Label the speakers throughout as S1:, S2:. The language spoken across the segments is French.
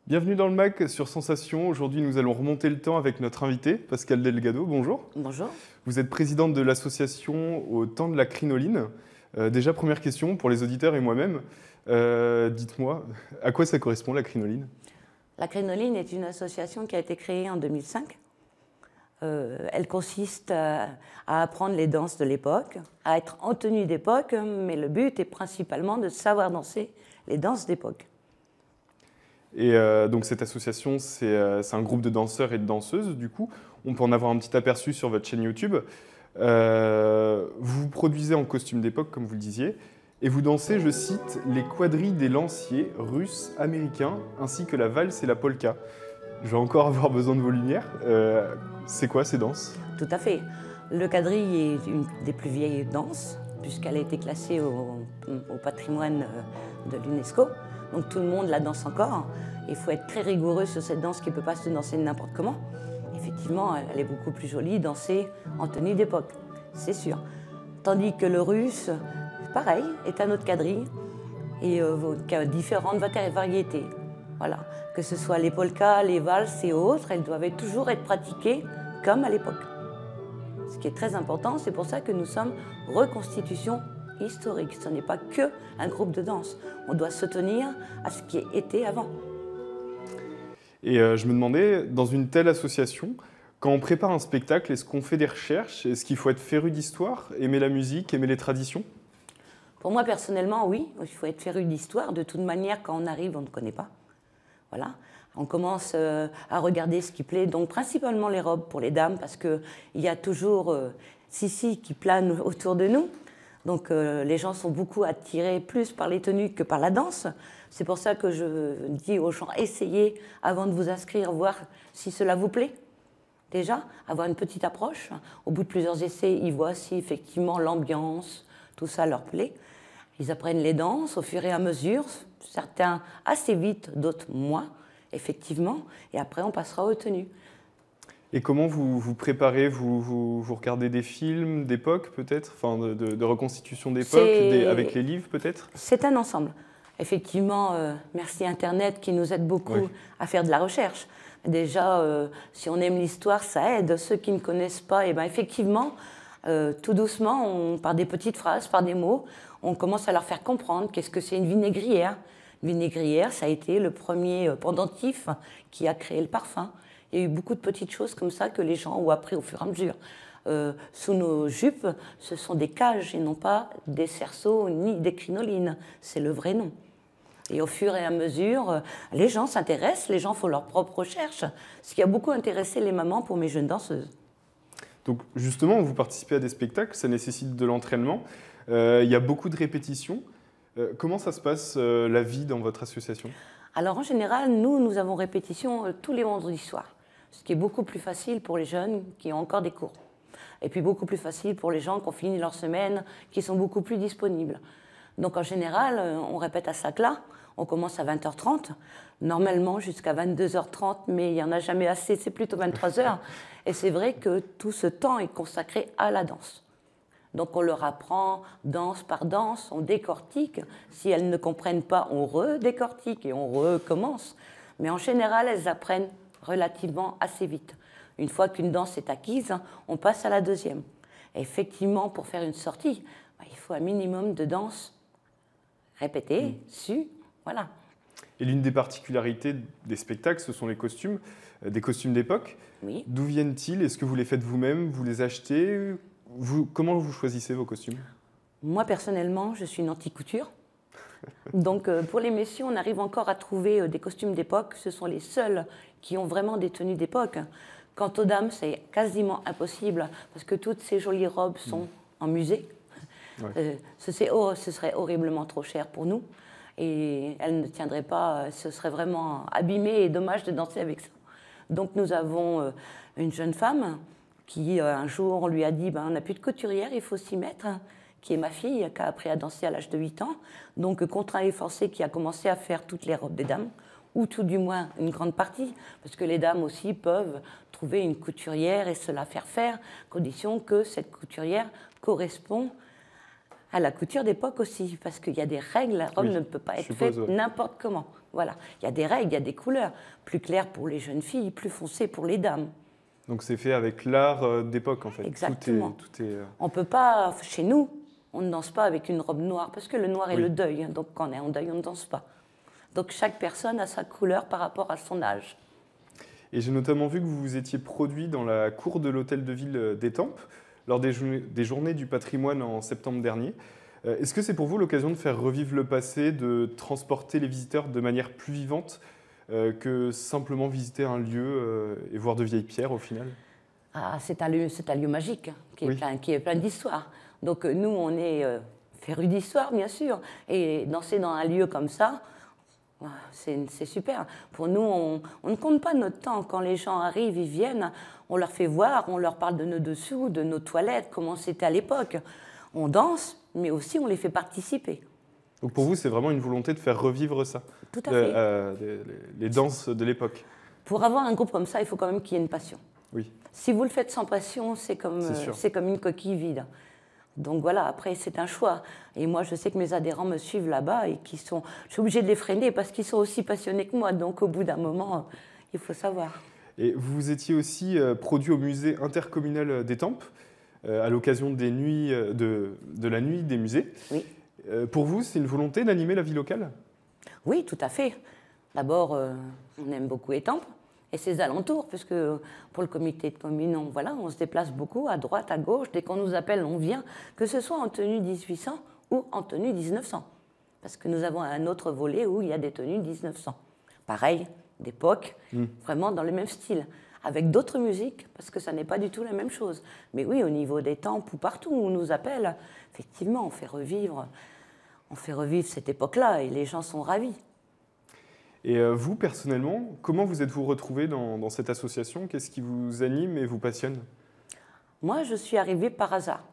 S1: Bienvenue dans le MAC sur Sensation. Aujourd'hui, nous allons remonter le temps avec notre invité, Pascal Delgado. Bonjour.
S2: Bonjour.
S1: Vous êtes présidente de l'association Au temps de la crinoline. Déjà, première question pour les auditeurs et moi-même. Dites-moi, à quoi ça correspond la crinoline?
S2: La crinoline est une association qui a été créée en 2005. Elle consiste à apprendre les danses de l'époque, à être en tenue d'époque, mais le but est principalement de savoir danser les danses d'époque.
S1: Et donc cette association, c'est un groupe de danseurs et de danseuses, du coup. On peut en avoir un petit aperçu sur votre chaîne YouTube. Vous vous produisez en costume d'époque, comme vous le disiez, et vous dansez, je cite, les quadrilles des lanciers russes, américains, ainsi que la valse et la polka. Je vais encore avoir besoin de vos lumières. C'est quoi ces danses?
S2: Tout à fait. Le quadrille est une des plus vieilles danses, puisqu'elle a été classée au patrimoine de l'UNESCO. Donc tout le monde la danse encore. Il faut être très rigoureux sur cette danse qui ne peut pas se danser n'importe comment. Effectivement, elle est beaucoup plus jolie dansée en tenue d'époque, c'est sûr. Tandis que le russe, pareil, est un autre quadrille et qui a différentes variétés. Voilà. Que ce soit les polkas, les valses et autres, elles doivent toujours être pratiquées comme à l'époque. Ce qui est très important, c'est pour ça que nous sommes reconstitution historique. Ce n'est pas qu'un groupe de danse. On doit se tenir à ce qui était avant.
S1: Et je me demandais, dans une telle association, quand on prépare un spectacle, est-ce qu'on fait des recherches? Est-ce qu'il faut être féru d'histoire, aimer la musique, aimer les traditions?
S2: Pour moi, personnellement, oui. Il faut être féru d'histoire. De toute manière, quand on arrive, on ne connaît pas. Voilà. On commence à regarder ce qui plaît, donc principalement les robes pour les dames, parce qu'il y a toujours Sissi qui plane autour de nous. Donc les gens sont beaucoup attirés plus par les tenues que par la danse. C'est pour ça que je dis aux gens, essayez avant de vous inscrire, voir si cela vous plaît. Déjà, avoir une petite approche. Au bout de plusieurs essais, ils voient si effectivement l'ambiance, tout ça leur plaît. Ils apprennent les danses au fur et à mesure, certains assez vite, d'autres moins, effectivement. Et après, on passera aux tenues.
S1: Et comment vous vous préparez? Vous regardez des films d'époque peut-être, enfin de reconstitution d'époque, avec les livres peut-être?
S2: C'est un ensemble. Effectivement, merci Internet qui nous aide beaucoup à faire de la recherche. Déjà, si on aime l'histoire, ça aide. Ceux qui ne connaissent pas, et ben effectivement, tout doucement, par des petites phrases, par des mots, on commence à leur faire comprendre qu'est-ce que c'est une vinaigrière. Une vinaigrière, ça a été le premier pendentif qui a créé le parfum. Il y a eu beaucoup de petites choses comme ça que les gens ont appris au fur et à mesure. Sous nos jupes, ce sont des cages et non pas des cerceaux ni des crinolines. C'est le vrai nom. Et au fur et à mesure, les gens s'intéressent, les gens font leurs propres recherches, ce qui a beaucoup intéressé les mamans pour mes jeunes danseuses.
S1: Donc justement, vous participez à des spectacles, ça nécessite de l'entraînement. Il y a beaucoup de répétitions. Comment ça se passe, la vie dans votre association?
S2: Alors en général, nous avons répétition tous les vendredis soirs, ce qui est beaucoup plus facile pour les jeunes qui ont encore des cours. Et puis beaucoup plus facile pour les gens qui ont fini leur semaine, qui sont beaucoup plus disponibles. Donc en général, on répète à Sacla, on commence à 20h30, normalement jusqu'à 22h30, mais il n'y en a jamais assez, c'est plutôt 23h. Et c'est vrai que tout ce temps est consacré à la danse. Donc on leur apprend danse par danse, on décortique. Si elles ne comprennent pas, on redécortique et on recommence. Mais en général, elles apprennent relativement assez vite. Une fois qu'une danse est acquise, on passe à la deuxième. Et effectivement, pour faire une sortie, il faut un minimum de danse répétée, su, voilà.
S1: Et l'une des particularités des spectacles, ce sont les costumes, des costumes d'époque.
S2: Oui.
S1: D'où viennent-ils? Est-ce que vous les faites vous-même? Vous les achetez? Comment vous choisissez vos costumes?
S2: Moi, personnellement, je suis une anti-couture. Donc, pour les messieurs, on arrive encore à trouver des costumes d'époque. Ce sont les seuls qui ont vraiment des tenues d'époque. Quant aux dames, c'est quasiment impossible parce que toutes ces jolies robes sont en musée. Ouais. Ce serait horriblement trop cher pour nous et elles ne tiendraient pas, ce serait vraiment abîmé et dommage de danser avec ça. Donc nous avons une jeune femme qui un jour on lui a dit on n'a plus de couturière, il faut s'y mettre, qui est ma fille, qui a appris à danser à l'âge de 8 ans, donc contraint et forcé, qui a commencé à faire toutes les robes des dames, ou tout du moins une grande partie, parce que les dames aussi peuvent trouver une couturière et se la faire faire, à condition que cette couturière correspond À la couture d'époque aussi, parce qu'il y a des règles, la robe
S1: Oui,
S2: ne peut pas
S1: je
S2: être
S1: suppose,
S2: faite
S1: ouais.
S2: n'importe comment. Voilà, il y a des règles, il y a des couleurs, plus claires pour les jeunes filles, plus foncées pour les dames.
S1: Donc c'est fait avec l'art d'époque en fait.
S2: Exactement.
S1: Tout est.
S2: On peut pas, chez nous, on ne danse pas avec une robe noire, parce que le noir est
S1: Oui.
S2: le deuil, donc quand on est en deuil, on ne danse pas. Donc chaque personne a sa couleur par rapport à son âge.
S1: Et j'ai notamment vu que vous vous étiez produit dans la cour de l'hôtel de ville d'Étampes lors des journées du patrimoine en septembre dernier. Est-ce que c'est pour vous l'occasion de faire revivre le passé, de transporter les visiteurs de manière plus vivante que simplement visiter un lieu et voir de vieilles pierres au final?
S2: Ah, c'est un lieu magique, hein,
S1: Oui.
S2: qui est plein d'histoire. Donc nous, on est férus d'histoire, bien sûr, et danser dans un lieu comme ça, c'est super. Pour nous, on ne compte pas notre temps. Quand les gens arrivent, ils viennent, on leur fait voir, on leur parle de nos dessous, de nos toilettes, comment c'était à l'époque. On danse, mais aussi on les fait participer.
S1: Donc pour vous, c'est vraiment une volonté de faire revivre ça,
S2: Tout à fait.
S1: les danses de l'époque.
S2: Pour avoir un groupe comme ça, il faut quand même qu'il y ait une passion.
S1: Oui,
S2: Si vous le faites sans passion,
S1: C'est sûr.
S2: c'est comme une coquille vide. Donc voilà, après, c'est un choix. Et moi, je sais que mes adhérents me suivent là-bas et je suis obligée de les freiner parce qu'ils sont aussi passionnés que moi. Donc au bout d'un moment, il faut savoir.
S1: Et vous vous étiez aussi produit au musée intercommunal d'Étampes à l'occasion des nuits, de la nuit des musées.
S2: Oui.
S1: Pour vous, c'est une volonté d'animer la vie locale?
S2: Oui, tout à fait. D'abord, on aime beaucoup Étampes et ses alentours, puisque pour le comité de commune, on se déplace beaucoup à droite, à gauche. Dès qu'on nous appelle, on vient, que ce soit en tenue 1800 ou en tenue 1900. Parce que nous avons un autre volet où il y a des tenues 1900. Pareil, d'époque, vraiment dans le même style, avec d'autres musiques, parce que ça n'est pas du tout la même chose. Mais oui, au niveau des temples ou partout où on nous appelle, effectivement, on fait revivre cette époque-là et les gens sont ravis.
S1: Et vous, personnellement, comment vous êtes-vous retrouvé dans cette association? Qu'est-ce qui vous anime et vous passionne?
S2: Moi, je suis arrivée par hasard.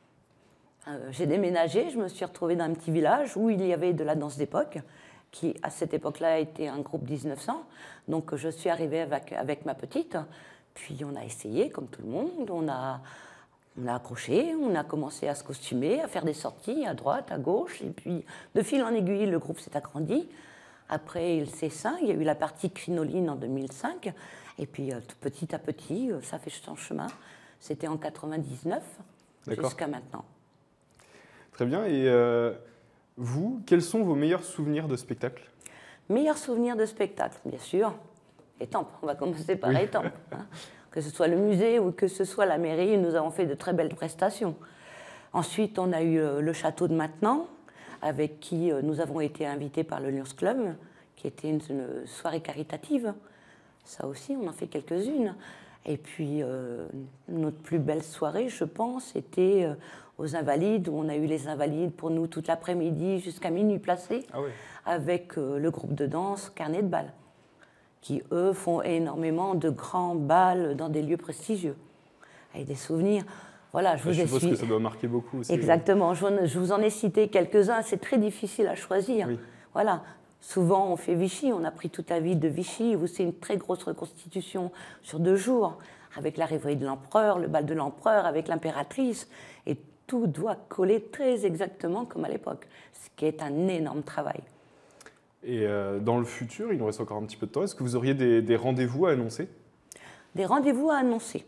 S2: J'ai déménagé, je me suis retrouvée dans un petit village où il y avait de la danse d'époque, qui à cette époque-là était un groupe 1900. Donc je suis arrivée avec ma petite, puis on a essayé comme tout le monde, on a accroché, on a commencé à se costumer, à faire des sorties à droite, à gauche, et puis de fil en aiguille, le groupe s'est agrandi. Après il s'est éteint, il y a eu la partie crinoline en 2005, et puis petit à petit, ça fait son chemin. C'était en 99 jusqu'à maintenant.
S1: Très bien. Et vous, quels sont vos meilleurs souvenirs de spectacle?
S2: Meilleurs souvenirs de spectacle, bien sûr, Étampes. On va commencer par Étampes. Hein. Que ce soit le musée ou que ce soit la mairie, nous avons fait de très belles prestations. Ensuite, on a eu le château de Maintenan, avec qui nous avons été invités par le Lions Club, qui était une soirée caritative. Ça aussi, on en fait quelques-unes. Et puis, notre plus belle soirée, je pense, était aux Invalides, où on a eu les Invalides pour nous toute l'après-midi jusqu'à minuit placé, avec le groupe de danse Carnet de Bal, qui, eux, font énormément de grands bals dans des lieux prestigieux. Avec des souvenirs. Voilà,
S1: je suppose que ça doit marquer beaucoup aussi.
S2: Exactement. Je vous en ai cité quelques-uns. C'est très difficile à choisir.
S1: Oui.
S2: Voilà. Souvent, on fait Vichy. On a pris toute la ville de Vichy, où c'est une très grosse reconstitution sur 2 jours, avec la rêverie de l'empereur, le bal de l'empereur, avec l'impératrice. Et tout doit coller très exactement comme à l'époque, ce qui est un énorme travail.
S1: Et dans le futur, il nous reste encore un petit peu de temps, est-ce que vous auriez des rendez-vous à annoncer?
S2: Des rendez-vous à annoncer.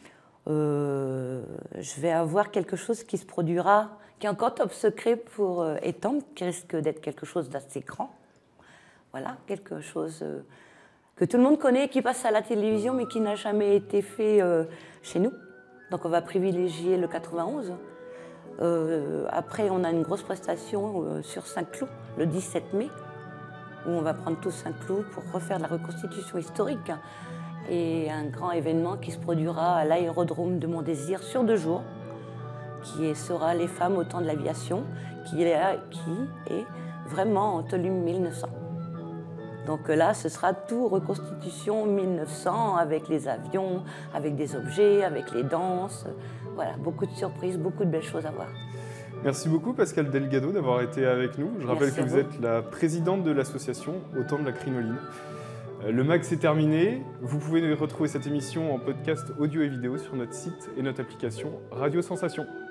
S2: Je vais avoir quelque chose qui se produira, qui est encore top secret pour Étampes, qui risque d'être quelque chose d'assez grand. Voilà, quelque chose que tout le monde connaît, qui passe à la télévision, mais qui n'a jamais été fait chez nous. Donc on va privilégier le 91. Après, on a une grosse prestation sur Saint-Cloud, le 17 mai, où on va prendre tout Saint-Cloud pour refaire de la reconstitution historique. Et un grand événement qui se produira à l'aérodrome de Montdésir sur 2 jours, qui sera Les femmes au temps de l'aviation, qui est vraiment en tenue 1900. Donc là, ce sera tout reconstitution 1900 avec les avions, avec des objets, avec les danses. Voilà, beaucoup de surprises, beaucoup de belles choses à voir.
S1: Merci beaucoup Pascal Delgado d'avoir été avec nous. Je rappelle que vous êtes la présidente de l'association Au temps de la crinoline. Le MAG c'est terminé. Vous pouvez retrouver cette émission en podcast audio et vidéo sur notre site et notre application Radio Sensation.